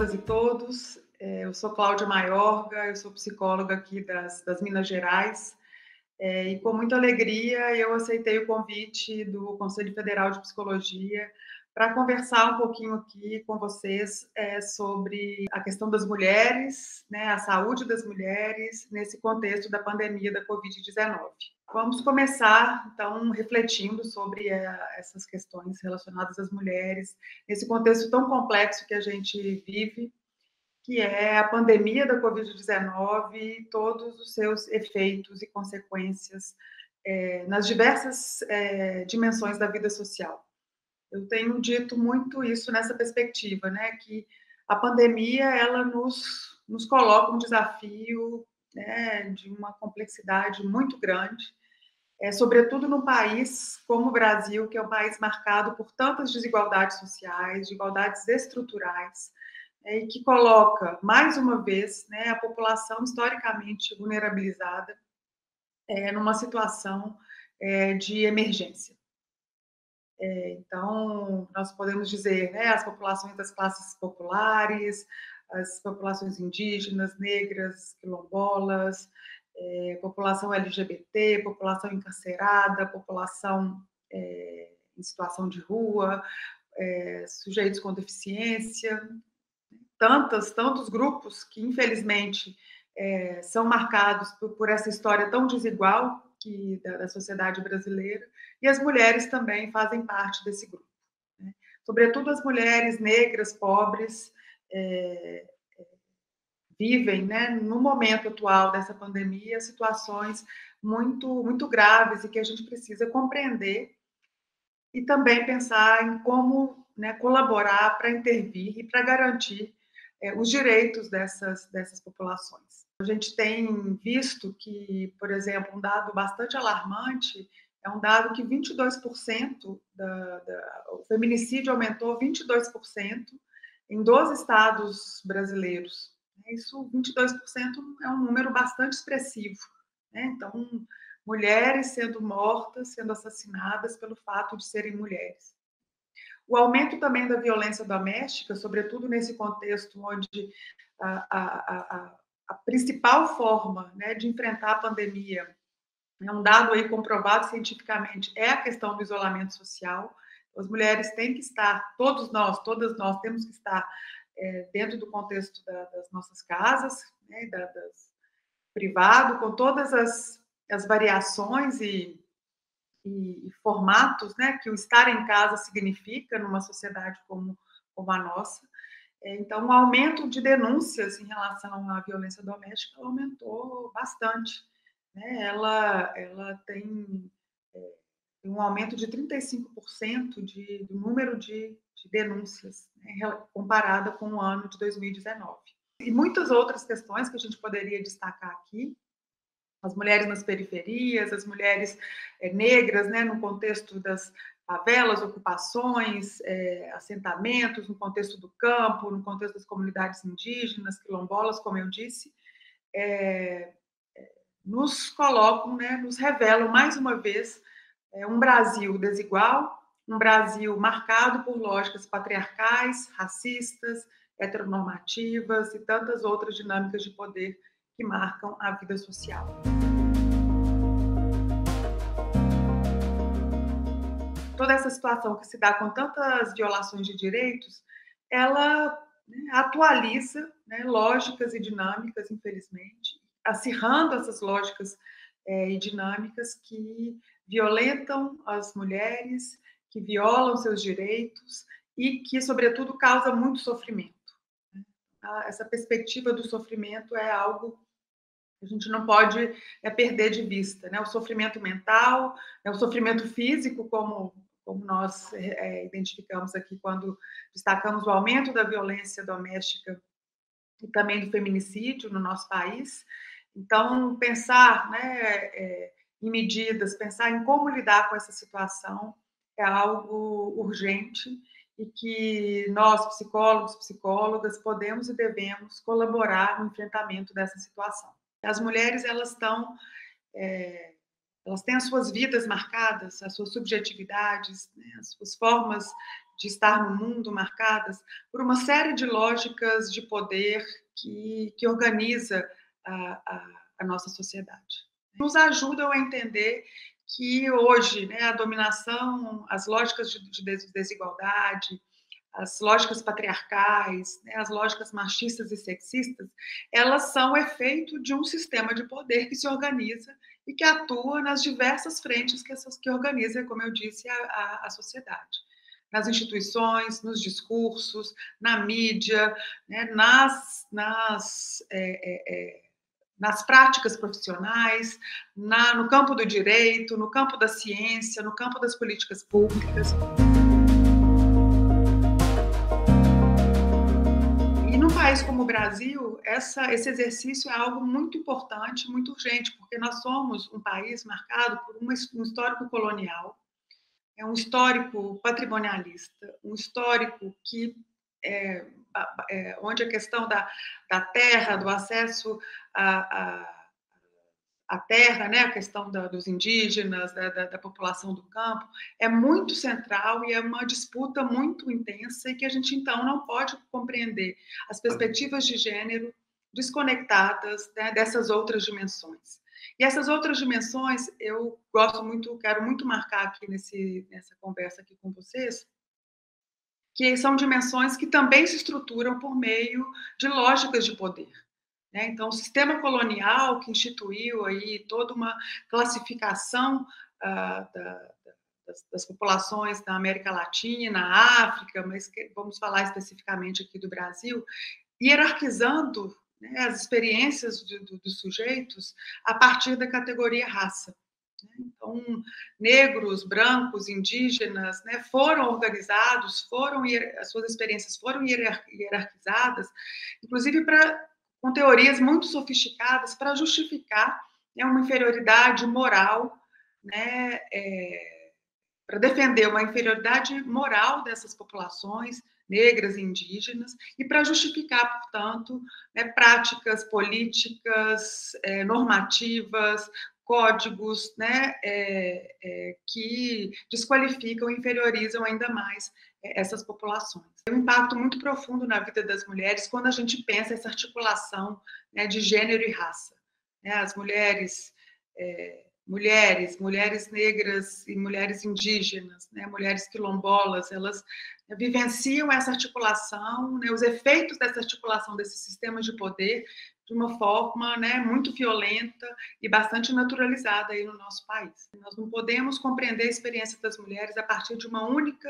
todas e todos. Eu sou Cláudia Maiorga, eu sou psicóloga aqui das Minas Gerais, e com muita alegria eu aceitei o convite do Conselho Federal de Psicologia para conversar um pouquinho aqui com vocês sobre a questão das mulheres, né, a saúde das mulheres nesse contexto da pandemia da Covid-19. Vamos começar, então, refletindo sobre essas questões relacionadas às mulheres, nesse contexto tão complexo que a gente vive, que é a pandemia da Covid-19 e todos os seus efeitos e consequências nas diversas dimensões da vida social. Eu tenho dito muito isso nessa perspectiva, né, que a pandemia ela nos coloca um desafio, né, de uma complexidade muito grande, sobretudo num país como o Brasil, que é um país marcado por tantas desigualdades sociais, desigualdades estruturais, e que coloca, mais uma vez, né, a população historicamente vulnerabilizada numa situação de emergência. Então, nós podemos dizer, né, as populações das classes populares, as populações indígenas, negras, quilombolas, população LGBT, população encarcerada, população em situação de rua, sujeitos com deficiência, tantos grupos que, infelizmente, são marcados por essa história tão desigual da sociedade brasileira, e as mulheres também fazem parte desse grupo, né? Sobretudo as mulheres negras, pobres, vivem, né, no momento atual dessa pandemia, situações muito graves e que a gente precisa compreender e também pensar em como, né, colaborar para intervir e para garantir os direitos dessas populações. A gente tem visto que, por exemplo, um dado bastante alarmante é um dado que 22% o feminicídio aumentou 22% em 12 estados brasileiros. Isso, 22%, é um número bastante expressivo, né? Então, mulheres sendo mortas, sendo assassinadas pelo fato de serem mulheres. O aumento também da violência doméstica, sobretudo nesse contexto onde a principal forma, né, de enfrentar a pandemia, é um dado aí comprovado cientificamente, é a questão do isolamento social. As mulheres têm que estar, todas nós temos que estar dentro do contexto das nossas casas, né, privado, com todas as variações e formatos, né, que o estar em casa significa numa sociedade como a nossa. Então, o aumento de denúncias em relação à violência doméstica aumentou bastante, né? Ela tem um aumento de 35% do número de denúncias, né, comparada com o ano de 2019. E muitas outras questões que a gente poderia destacar aqui, as mulheres nas periferias, as mulheres negras, né, no contexto das favelas, ocupações, assentamentos, no contexto do campo, no contexto das comunidades indígenas, quilombolas, como eu disse, nos colocam, né, nos revelam mais uma vez um Brasil desigual, um Brasil marcado por lógicas patriarcais, racistas, heteronormativas e tantas outras dinâmicas de poder que marcam a vida social. Toda essa situação que se dá com tantas violações de direitos, ela, né, atualiza, né, lógicas e dinâmicas, infelizmente, acirrando essas lógicas e dinâmicas que violentam as mulheres, que violam seus direitos e que, sobretudo, causa muito sofrimento. Essa perspectiva do sofrimento é algo que a gente não pode perder de vista, né? O sofrimento mental, o sofrimento físico, como nós identificamos aqui quando destacamos o aumento da violência doméstica e também do feminicídio no nosso país. Então, pensar, né, em medidas, pensar em como lidar com essa situação é algo urgente e que nós, psicólogos, psicólogas, podemos e devemos colaborar no enfrentamento dessa situação. As mulheres, elas estão elas têm as suas vidas marcadas, as suas subjetividades, né, as suas formas de estar no mundo marcadas por uma série de lógicas de poder que organiza a nossa sociedade. Nos ajudam a entender que hoje, né, a dominação, as lógicas de desigualdade, as lógicas patriarcais, né, as lógicas machistas e sexistas, elas são efeito de um sistema de poder que se organiza e que atua nas diversas frentes que organiza, como eu disse, a sociedade. Nas instituições, nos discursos, na mídia, né, nas práticas profissionais, no campo do direito, no campo da ciência, no campo das políticas públicas. E num país como o Brasil, esse exercício é algo muito importante, muito urgente, porque nós somos um país marcado por um histórico colonial, é um histórico patrimonialista, um histórico que onde a questão da terra, do acesso à terra, né, a questão dos indígenas, da população do campo, é muito central e é uma disputa muito intensa e que a gente, então, não pode compreender as perspectivas de gênero desconectadas, né, dessas outras dimensões. E essas outras dimensões, eu quero muito marcar aqui nessa conversa aqui com vocês, que são dimensões que também se estruturam por meio de lógicas de poder. Né? Então, o sistema colonial que instituiu aí toda uma classificação das populações da América Latina, África, mas vamos falar especificamente aqui do Brasil, hierarquizando, né, as experiências dos sujeitos a partir da categoria raça. Então, negros, brancos, indígenas, né, foram organizados, as suas experiências foram hierarquizadas, inclusive com teorias muito sofisticadas para justificar, né, uma inferioridade moral, né, para defender uma inferioridade moral dessas populações negras e indígenas e para justificar, portanto, né, práticas políticas, normativas, códigos, né, que desqualificam e inferiorizam ainda mais essas populações. Tem um impacto muito profundo na vida das mulheres quando a gente pensa essa articulação, né, de gênero e raça. Né, as mulheres negras e mulheres indígenas, né, mulheres quilombolas, elas vivenciam essa articulação, né, os efeitos dessa articulação desses sistemas de poder de uma forma, né, muito violenta e bastante naturalizada aí no nosso país. Nós não podemos compreender a experiência das mulheres a partir de uma única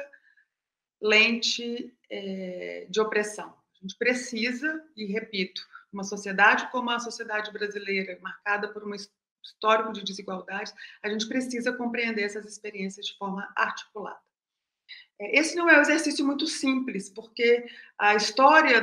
lente de opressão. A gente precisa, e repito, uma sociedade como a sociedade brasileira, marcada por um histórico de desigualdades, a gente precisa compreender essas experiências de forma articulada. Esse não é um exercício muito simples, porque a história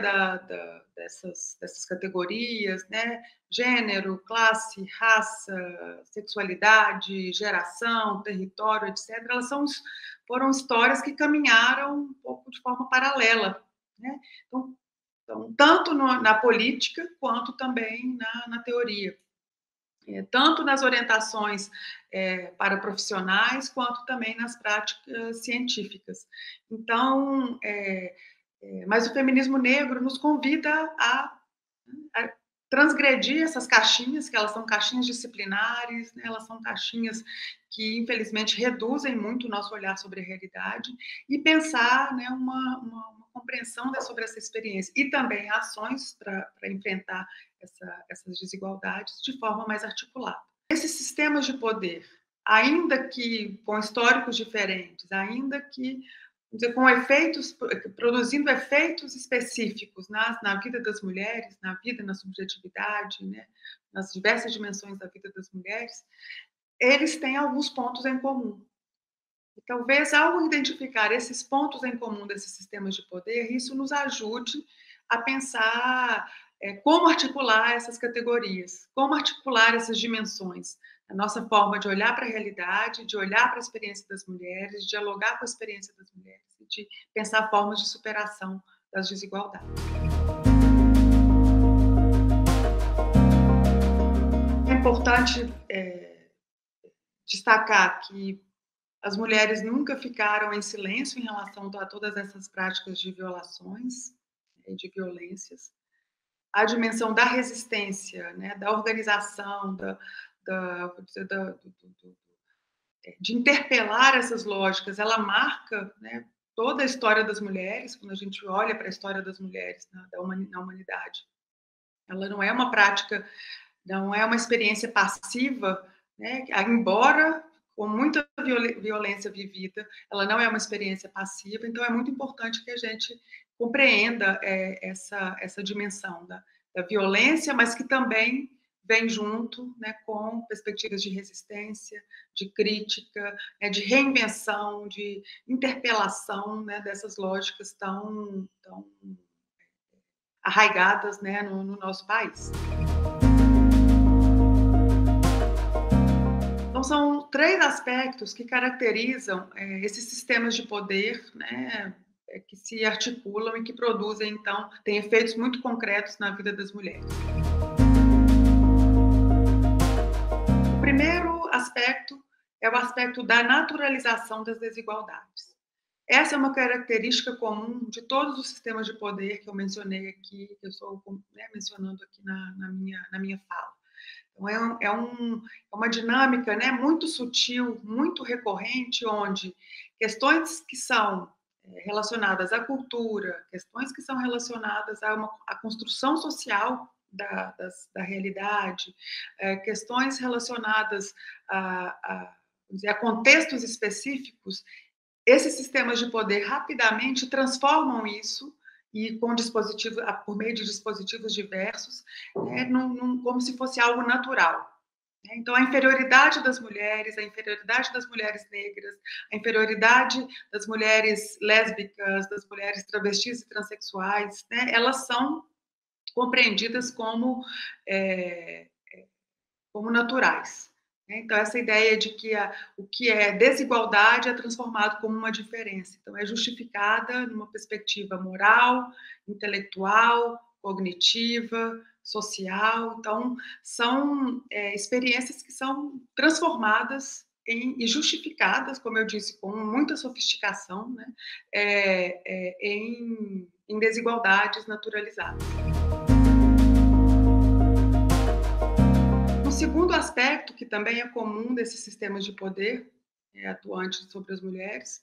dessas categorias, né, gênero, classe, raça, sexualidade, geração, território, etc., elas foram histórias que caminharam um pouco de forma paralela. Né? Então, tanto na política quanto também na teoria. Tanto nas orientações para profissionais, quanto também nas práticas científicas. Então, mas o feminismo negro nos convida a transgredir essas caixinhas, que elas são caixinhas disciplinares, né? Elas são caixinhas que, infelizmente, reduzem muito o nosso olhar sobre a realidade, e pensar, né, uma compreensão sobre essa experiência, e também ações para enfrentar essas desigualdades de forma mais articulada. Esses sistemas de poder, ainda que com históricos diferentes, ainda que com efeitos, produzindo efeitos específicos na vida das mulheres, na subjetividade, né, nas diversas dimensões da vida das mulheres, eles têm alguns pontos em comum. E talvez, ao identificar esses pontos em comum desses sistemas de poder, isso nos ajude a pensar como articular essas categorias, como articular essas dimensões, a nossa forma de olhar para a realidade, de olhar para a experiência das mulheres, de dialogar com a experiência das mulheres e de pensar formas de superação das desigualdades. É importante destacar que as mulheres nunca ficaram em silêncio em relação a todas essas práticas de violações e de violências. A dimensão da resistência, né, da organização, de interpelar essas lógicas, ela marca, né, toda a história das mulheres, quando a gente olha para a história das mulheres na humanidade. Ela não é uma prática, não é uma experiência passiva, né, embora com muita violência vivida, ela não é uma experiência passiva, então é muito importante que a gente compreenda essa dimensão da violência, mas que também vem junto, né, com perspectivas de resistência, de crítica, né, de reinvenção, de interpelação, né, dessas lógicas tão arraigadas, né, no nosso país. Então, são 3 aspectos que caracterizam esses sistemas de poder, né, que se articulam e que produzem, então, têm efeitos muito concretos na vida das mulheres. O primeiro aspecto é o aspecto da naturalização das desigualdades. Essa é uma característica comum de todos os sistemas de poder que eu mencionei aqui, que eu estou, né, mencionando aqui na minha fala. Então, é uma dinâmica, né, muito sutil, muito recorrente, onde questões que são relacionadas à cultura, questões que são relacionadas à construção social da realidade, questões relacionadas a contextos específicos, esses sistemas de poder rapidamente transformam isso e com dispositivos, por meio de dispositivos diversos, né, como se fosse algo natural. Então, a inferioridade das mulheres, a inferioridade das mulheres negras, a inferioridade das mulheres lésbicas, das mulheres travestis e transexuais, né, elas são compreendidas como naturais. Então, essa ideia de que o que é desigualdade é transformado como uma diferença. Então, é justificada numa perspectiva moral, intelectual, cognitiva, social. Então, são experiências que são transformadas e justificadas, como eu disse, com muita sofisticação, né, em desigualdades naturalizadas. O segundo aspecto, que também é comum desses sistemas de poder atuantes sobre as mulheres,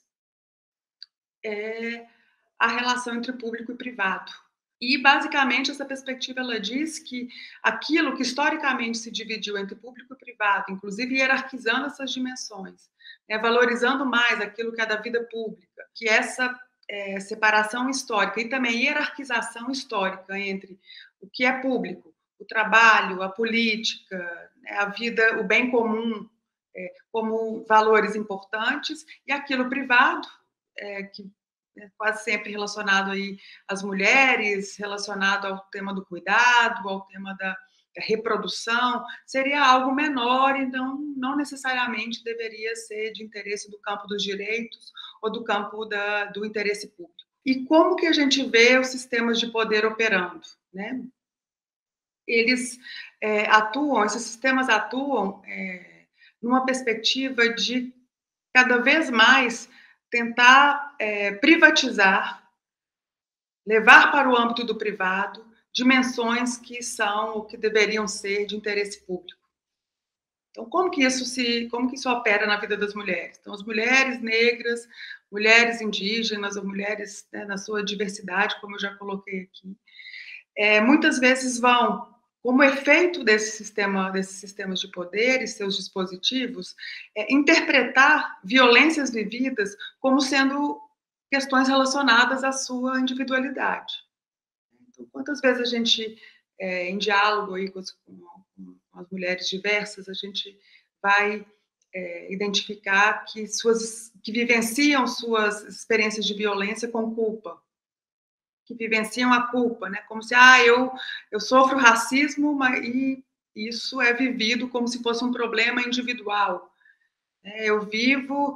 é a relação entre público e privado. E, basicamente, essa perspectiva ela diz que aquilo que historicamente se dividiu entre público e privado, inclusive hierarquizando essas dimensões, valorizando mais aquilo que é da vida pública, que essa separação histórica e também hierarquização histórica entre o que é público, o trabalho, a política, a vida, o bem comum, como valores importantes, e aquilo privado, que é quase sempre relacionado aí às mulheres, relacionado ao tema do cuidado, ao tema da reprodução, seria algo menor e não necessariamente deveria ser de interesse do campo dos direitos ou do campo do interesse público. E como que a gente vê os sistemas de poder operando, né? Eles esses sistemas atuam numa perspectiva de cada vez mais tentar privatizar, levar para o âmbito do privado dimensões que são ou que deveriam ser de interesse público. Então, como que isso opera na vida das mulheres? Então, as mulheres negras, mulheres indígenas, ou mulheres, né, na sua diversidade, como eu já coloquei aqui, muitas vezes vão, como efeito desses sistemas de poder e seus dispositivos, interpretar violências vividas como sendo questões relacionadas à sua individualidade. Então, quantas vezes a gente, em diálogo aí com as mulheres diversas, a gente vai identificar que vivenciam suas experiências de violência com culpa, que vivenciam a culpa, né? Como se, eu sofro racismo, e isso é vivido como se fosse um problema individual. Eu vivo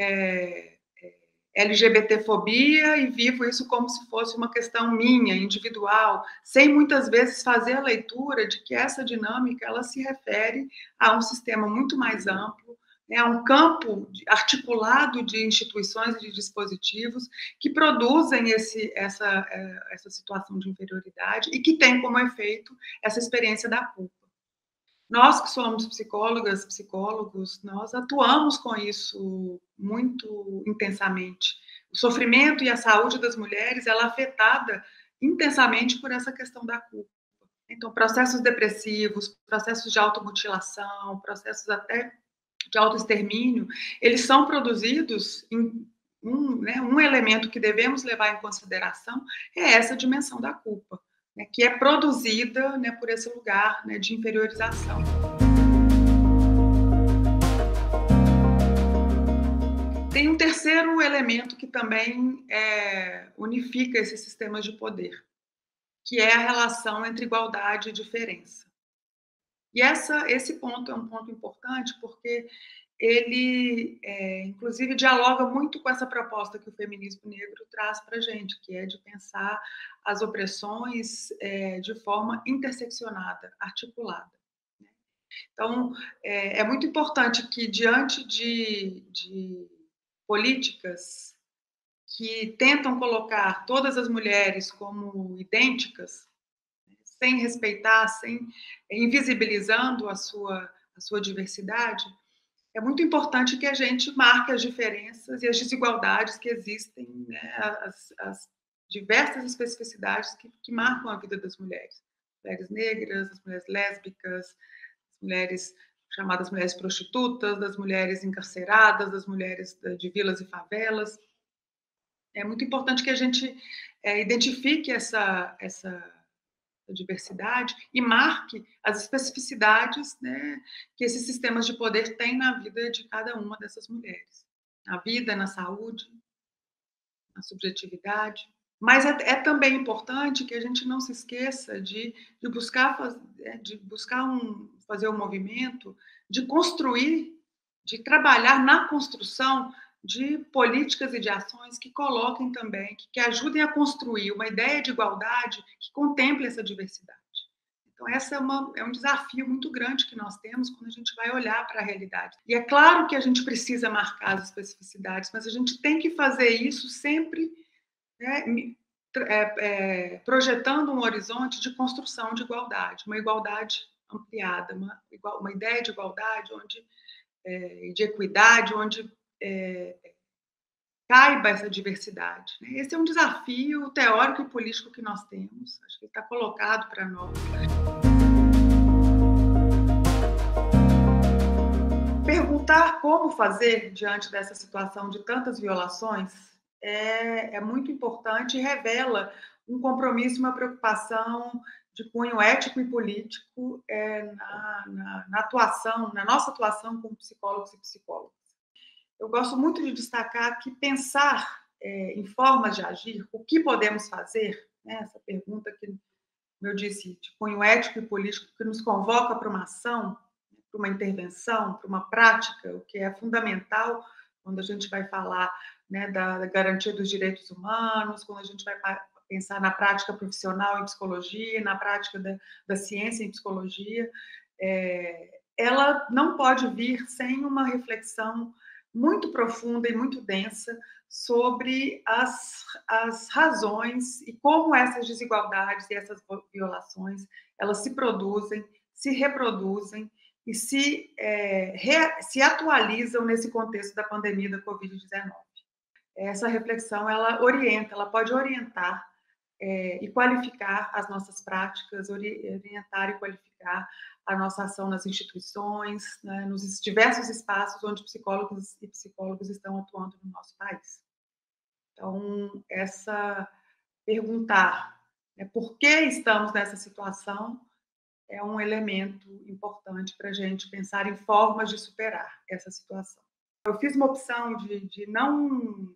LGBTfobia e vivo isso como se fosse uma questão minha, individual, sem muitas vezes fazer a leitura de que essa dinâmica ela se refere a um sistema muito mais amplo, É um campo articulado de instituições e de dispositivos que produzem essa situação de inferioridade e que tem como efeito essa experiência da culpa. Nós que somos psicólogas, psicólogos, nós atuamos com isso muito intensamente. O sofrimento e a saúde das mulheres, ela é afetada intensamente por essa questão da culpa. Então, processos depressivos, processos de automutilação, processos até de autoextermínio, eles são produzidos em um elemento que devemos levar em consideração é essa dimensão da culpa, né, que é produzida, né, por esse lugar, né, de inferiorização. Tem um terceiro elemento que também unifica esses sistemas de poder, que é a relação entre igualdade e diferença. E esse ponto é um ponto importante porque ele, inclusive, dialoga muito com essa proposta que o feminismo negro traz para a gente, que é de pensar as opressões de forma interseccionada, articulada. Né? Então, é muito importante que, diante de políticas que tentam colocar todas as mulheres como idênticas, sem respeitar, sem invisibilizando a sua diversidade, é muito importante que a gente marque as diferenças e as desigualdades que existem, né, as diversas especificidades que marcam a vida das mulheres. Mulheres negras, as mulheres lésbicas, as mulheres chamadas mulheres prostitutas, das mulheres encarceradas, das mulheres de vilas e favelas. É muito importante que a gente identifique essa diversidade e marque as especificidades, né, que esses sistemas de poder têm na vida de cada uma dessas mulheres. Na vida, na saúde, na subjetividade. Mas é também importante que a gente não se esqueça de buscar, fazer um movimento de construir, de trabalhar na construção de políticas e de ações que coloquem também, que ajudem a construir uma ideia de igualdade que contemple essa diversidade. Então, essa é um desafio muito grande que nós temos quando a gente vai olhar para a realidade. E é claro que a gente precisa marcar as especificidades, mas a gente tem que fazer isso sempre, né, projetando um horizonte de construção de igualdade, uma igualdade ampliada, uma ideia de igualdade de equidade, onde caiba essa diversidade. Né? Esse é um desafio teórico e político que nós temos, acho que está colocado para nós. Perguntar como fazer diante dessa situação de tantas violações é muito importante e revela um compromisso, uma preocupação de cunho ético e político na atuação, na nossa atuação como psicólogos e psicólogas. Eu gosto muito de destacar que pensar em formas de agir, o que podemos fazer, né, essa pergunta que, como eu disse, de cunho ético e político, que nos convoca para uma ação, para uma intervenção, para uma prática, o que é fundamental quando a gente vai falar, né, da garantia dos direitos humanos, quando a gente vai pensar na prática profissional em psicologia, na prática da ciência em psicologia, ela não pode vir sem uma reflexão muito profunda e muito densa sobre as razões e como essas desigualdades e essas violações elas se produzem, se reproduzem e se atualizam nesse contexto da pandemia da Covid-19. Essa reflexão ela pode orientar e qualificar as nossas práticas, orientar e qualificar a nossa ação nas instituições, né, nos diversos espaços onde psicólogos e psicólogos estão atuando no nosso país. Então, perguntar, né, por que estamos nessa situação é um elemento importante para a gente pensar em formas de superar essa situação. Eu fiz uma opção de não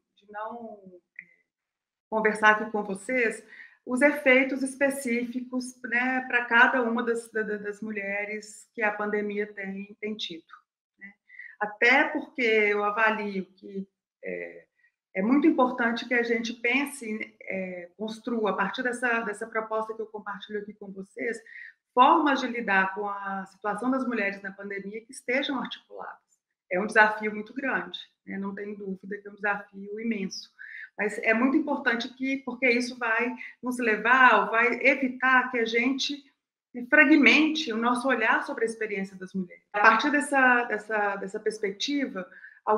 conversar aqui com vocês os efeitos específicos, né, para cada uma das mulheres que a pandemia tem tido. Né? Até porque eu avalio que é muito importante que a gente pense, construa, a partir dessa proposta que eu compartilho aqui com vocês, formas de lidar com a situação das mulheres na pandemia que estejam articuladas. é um desafio muito grande, né? Não tem dúvida que é um desafio imenso. Mas é muito importante porque isso vai nos levar, ou vai evitar que a gente fragmente o nosso olhar sobre a experiência das mulheres. A partir dessa perspectiva,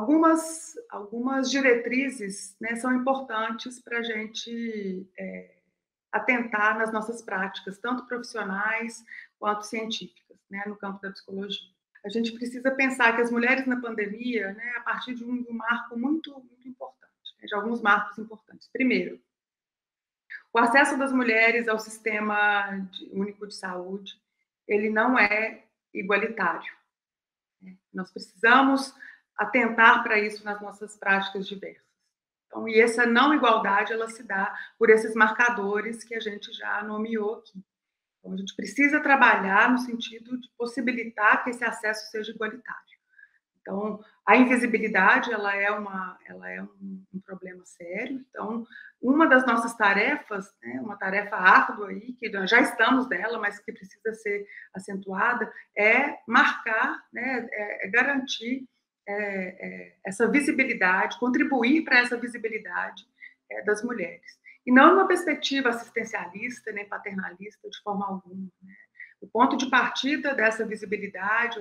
algumas diretrizes, né, são importantes para a gente atentar nas nossas práticas, tanto profissionais quanto científicas, né, no campo da psicologia. A gente precisa pensar que as mulheres na pandemia, né, a partir de um marco muito importante, né, de alguns marcos importantes. Primeiro, o acesso das mulheres ao sistema único de saúde, ele não é igualitário, né? Nós precisamos atentar para isso nas nossas práticas diversas. Então, e essa não igualdade, ela se dá por esses marcadores que a gente já nomeou aqui. Então, a gente precisa trabalhar no sentido de possibilitar que esse acesso seja igualitário. Então, a invisibilidade, ela é um problema sério. Então, uma das nossas tarefas, né, uma tarefa árdua aí, que nós já estamos nela, mas que precisa ser acentuada, é marcar, né, garantir essa visibilidade, contribuir para essa visibilidade das mulheres. E não numa perspectiva assistencialista, nem paternalista, de forma alguma, né? O ponto de partida dessa visibilidade,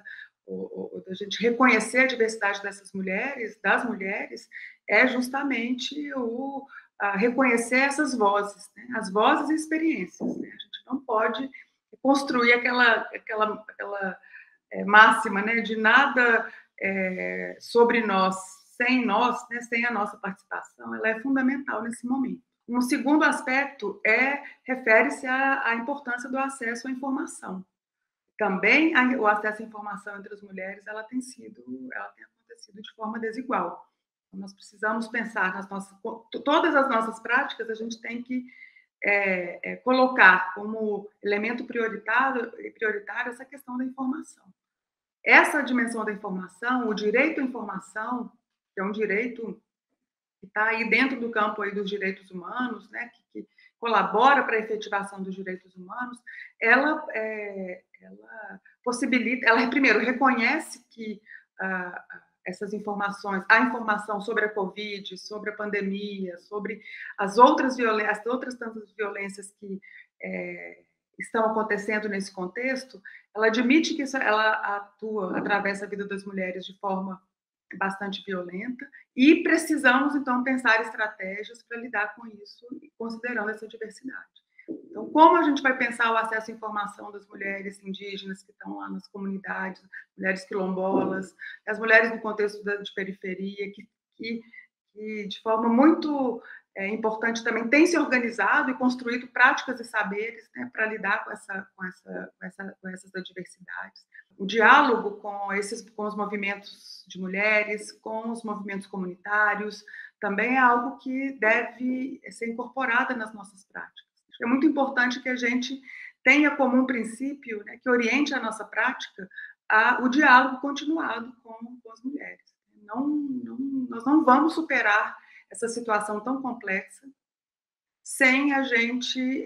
ou da gente reconhecer a diversidade dessas mulheres, das mulheres, é justamente reconhecer essas vozes, né? As vozes e experiências, né? A gente não pode construir aquela máxima, né, de nada sobre nós, sem nós, né, sem a nossa participação. Ela é fundamental nesse momento. Um segundo aspecto refere-se à importância do acesso à informação. Também o acesso à informação entre as mulheres ela tem acontecido de forma desigual. Então, nós precisamos pensar todas as nossas práticas, a gente tem que colocar como elemento prioritário essa questão da informação. Essa dimensão da informação, o direito à informação, que é um direito que está aí dentro do campo aí dos direitos humanos, né, que colabora para a efetivação dos direitos humanos, ela possibilita, ela primeiro reconhece que essas informações, a informação sobre a Covid, sobre a pandemia, sobre as outras tantas violências que estão acontecendo nesse contexto, ela admite que ela atravessa a vida das mulheres de forma bastante violenta e precisamos, então, pensar estratégias para lidar com isso, considerando essa diversidade. Então, como a gente vai pensar o acesso à informação das mulheres indígenas que estão lá nas comunidades, mulheres quilombolas, as mulheres no contexto de periferia, que de forma muito importante também têm se organizado e construído práticas e saberes, né, para lidar com essas adversidades. O diálogo com os movimentos de mulheres, com os movimentos comunitários, também é algo que deve ser incorporado nas nossas práticas. É muito importante que a gente tenha como um princípio, né, que oriente a nossa prática o diálogo continuado com as mulheres. Nós não vamos superar essa situação tão complexa sem a gente,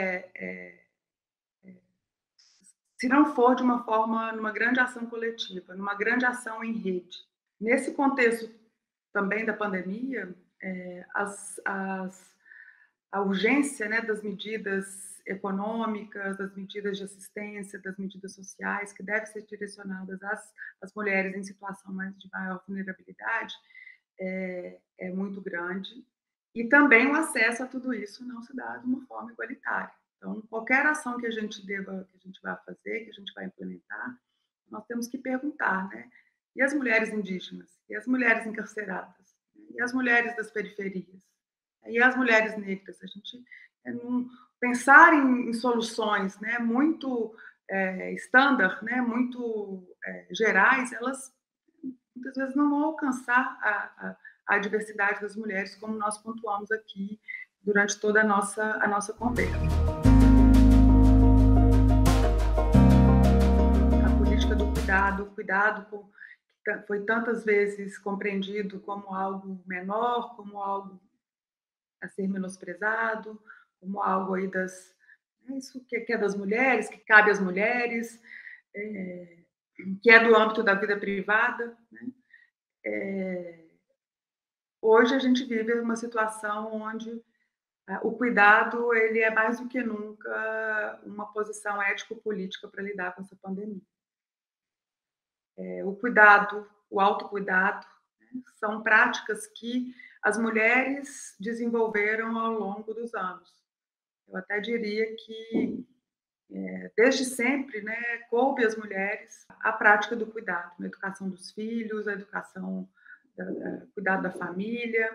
se não for de uma forma, numa grande ação coletiva, numa grande ação em rede. Nesse contexto também da pandemia, a urgência, né, das medidas econômicas, das medidas de assistência, das medidas sociais, que devem ser direcionadas às mulheres em situação de maior vulnerabilidade, é muito grande. E também o acesso a tudo isso não se dá de uma forma igualitária. Então, qualquer ação que a gente vai fazer, que a gente vai implementar, nós temos que perguntar, né? E as mulheres indígenas? E as mulheres encarceradas? E as mulheres das periferias? E as mulheres negras? A gente pensar em soluções, né, muito estándar, né, muito gerais, elas muitas vezes não vão alcançar a diversidade das mulheres, como nós pontuamos aqui durante toda a nossa conversa. A política do cuidado foi tantas vezes compreendido como algo menor, como algo a ser menosprezado, como algo aí isso que é das mulheres, que cabe às mulheres. que é do âmbito da vida privada, né? Hoje a gente vive uma situação onde o cuidado ele é mais do que nunca uma posição ético-política para lidar com essa pandemia. O cuidado, o autocuidado, né, são práticas que as mulheres desenvolveram ao longo dos anos. Eu até diria que, desde sempre, né, coube às mulheres a prática do cuidado, na educação dos filhos, a educação, cuidado da família.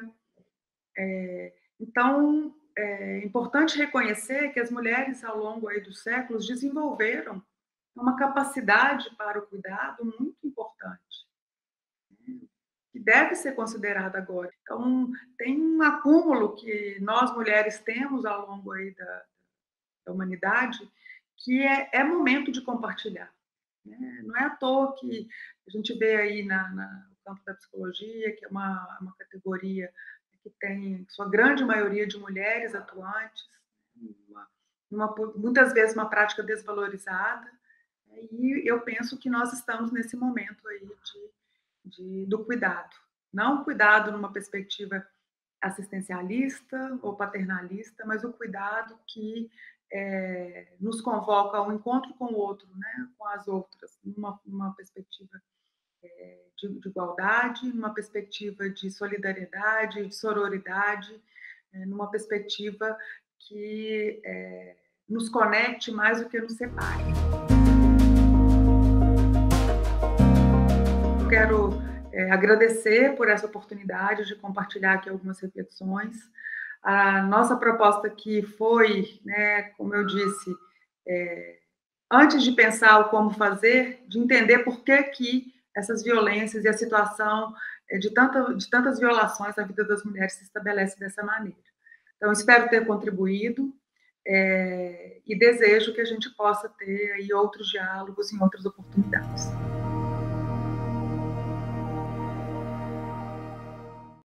Então, é importante reconhecer que as mulheres, ao longo aí dos séculos, desenvolveram uma capacidade para o cuidado muito importante, que deve ser considerada agora. Então, tem um acúmulo que nós mulheres temos ao longo aí da humanidade, que é momento de compartilhar, né? Não é à toa que a gente vê aí no campo da psicologia, que é uma categoria que tem sua grande maioria de mulheres atuantes, muitas vezes uma prática desvalorizada, né? E eu penso que nós estamos nesse momento aí do cuidado. Não cuidado numa perspectiva assistencialista ou paternalista, mas o cuidado que nos convoca ao encontro com o outro, né, com as outras, numa perspectiva de igualdade, numa perspectiva de solidariedade, de sororidade, numa perspectiva que nos conecte mais do que nos separe. Eu quero agradecer por essa oportunidade de compartilhar aqui algumas reflexões. A nossa proposta aqui foi, né, como eu disse, antes de pensar o como fazer, de entender por que essas violências e a situação de tantas violações na vida das mulheres se estabelece dessa maneira. Então, espero ter contribuído e desejo que a gente possa ter aí outros diálogos em outras oportunidades.